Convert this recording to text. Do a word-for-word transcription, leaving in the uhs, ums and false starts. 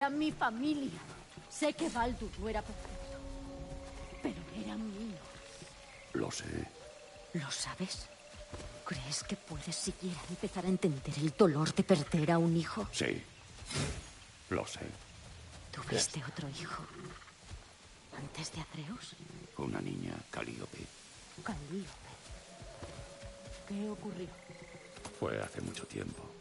A mi familia. Sé que Baldur no era perfecto, pero era mío. Lo sé. ¿Lo sabes? ¿Crees que puedes siquiera empezar a entender el dolor de perder a un hijo? Sí. Lo sé. ¿Tuviste otro hijo antes de Atreus? Una niña, Calíope. Calíope. ¿Qué ocurrió? Fue hace mucho tiempo.